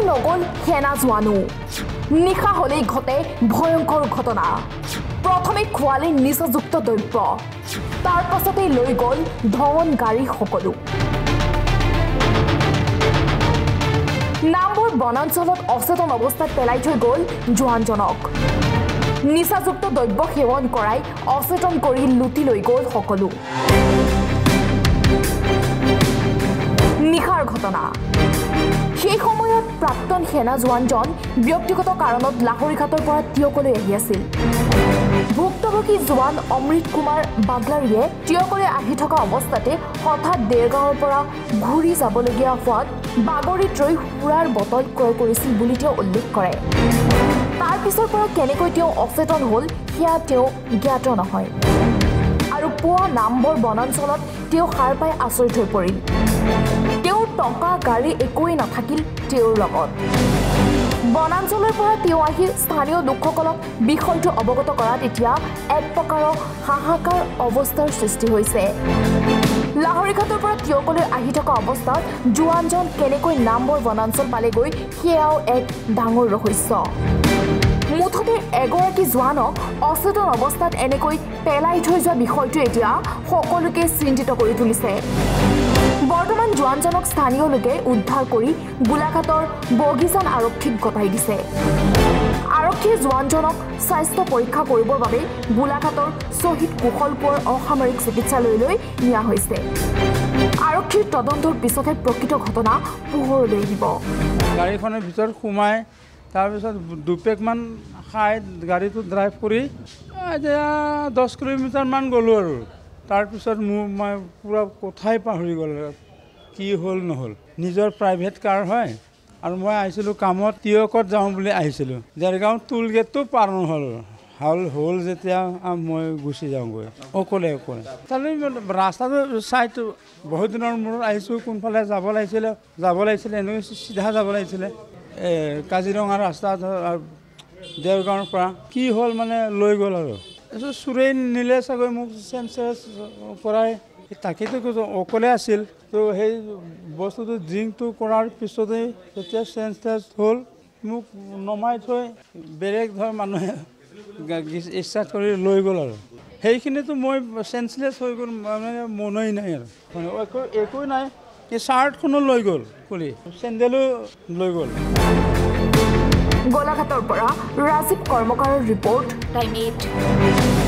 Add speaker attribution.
Speaker 1: নগ'ল সেনা জোৱানো নিশা হ'লেই ঘটে ভয়ংকৰ ঘটনা প্ৰথমে খোৱালে নিচাযুক্ত দ্ৰব্য তাৰ পাছতে লৈ গ'ল ধন গাড়ী সকলো নামবোৰ বনাঞ্চলত অচেতন অৱস্থাত পেলাই থৈ গ'ল জোৱানজনক নিচাযুক্ত দ্ৰব্য সেৱন কৰাই অচেতন কৰি লুটি লৈ গ'ল সকলো নিশাৰ ঘটনা সেই সময়ত প্ৰাক্তন সেনা জোৱানজন ব্যক্তিগত কাৰণত লাহৰীঘাটৰ পৰা টিয়কলৈ আহি আছিল ভুক্তভোগী জোৱান অমৃত কুমাৰ বাগলাৰীয়ে টিয়কলৈ আহি থকা অৱস্থাতে হঠাৎ দেৰগাঁৱৰ পৰা ঘূৰি যাবলগীয়া হোৱাত বাগৰিত ৰৈ সুৰাৰ বটল ক্ৰয় কৰিছিল বুলি তেওঁ উল্লেখ কৰে তাৰ পিছৰ পৰা কেনেকৈ তেওঁ অচেতন হ'ল সেয়া তেওঁ জ্ঞাত নহয় আৰু পুৱা নামবৰ বনাঞ্চলত তেওঁ সাৰ পাই আচৰিত হৈ পৰিল তেওঁৰ টকা গাড়ী একোৱেই নাথাকিল তেওঁৰ লগত বনাঞ্চলৰ পৰা তেওঁ আহি স্থানীয় লোকসকলক বিষয়টো অৱগত কৰাত এতিয়া এক প্ৰকাৰৰ হাহাকাৰ অৱস্থাৰ সৃষ্টি হৈছে লাহৰীঘাটৰ পৰা টিয়কলৈ আহি থকা অৱস্থাত জোৱানজন কেনেকৈ নামবৰ বনাঞ্চল পালেগৈ সেয়াও এক ডাঙৰ ৰহস্য মুঠতে এগৰাকী জোৱানক অচেতন অৱস্থাত এনেকৈ পেলাই থৈ যোৱা বিষয়টো এতিয়া সকলোকে চিন্তিত কৰি তুলিছে বৰ্তমান জোৱানজনক স্থানীয় লোকে উদ্ধাৰ কৰি গোলাঘাটৰ বগিজান আৰক্ষীক গতাই দিছে আৰক্ষীয়ে জোৱানজনক স্বাস্থ্য পৰীক্ষা কৰিবৰ বাবে গোলাঘাটৰ শ্বহীদ কুশল কোঁৱৰ অসামৰিক চিকিৎসালয়লৈ নিয়া হৈছে আৰক্ষীৰ তদন্তৰ পিছতহে প্ৰকৃত ঘটনা পোহৰলৈ আহিব
Speaker 2: গাড়ীখনৰ ভিতৰত সোমাই তাৰপিছত দুপেকমান খাই গাড়ীটো ড্ৰাইভ কৰি এতিয়া 10 কিলোমিটাৰমান গ'লোঁ আৰু তাৰপিছত মই পুৰা কথাই পাহৰি গ'লোঁ কি হ'ল নহ'ল নিজৰ প্ৰাইভেট কাৰ হয় আৰু মই আহিছিলোঁ কামত টিয়কত যাওঁ বুলি আহিছিলোঁ দেৰগাঁও টোল গেটটো পাৰ নহ'ল হ'ল যেতিয়া মই গুচি যাওঁগৈ অকলে তালৈ ৰাস্তাটো চাইটো বহুত দিনৰ মূৰত আহিছোঁ কোনফালে যাব লাগিছিলে এনেকৈ চিধা যাব লাগিছিলে কাজিৰঙা ৰাস্তা দেৰগাঁৱৰ পৰা কি হ'ল মানে লৈ গ'ল আৰু তাৰপিছত চোৰেই নিলে চাগৈ মোক চেঞ্চেছ কৰাই তাকেতো অকলে আছিল তো সেই বস্তুটো ড্ৰিংকটো কৰাৰ পিছতেই যেতিয়া চেঞ্চেছ হ'ল মোক নমাই থৈ বেলেগ ধৰ মানুহে ইচ্ছা কৰি লৈ গ'ল আৰু সেইখিনিতো মই চেঞ্চলেছ হৈ গ'ল মানে মনেই নাই আৰু একো নাই এই চাৰ্টখনো লৈ গ'ল খুলি চেণ্ডেলো লৈ গ'ল
Speaker 1: গোলাঘাটৰ পৰা ৰাজীৱ কৰ্মকাৰৰ ৰিপৰ্ট টাইম 8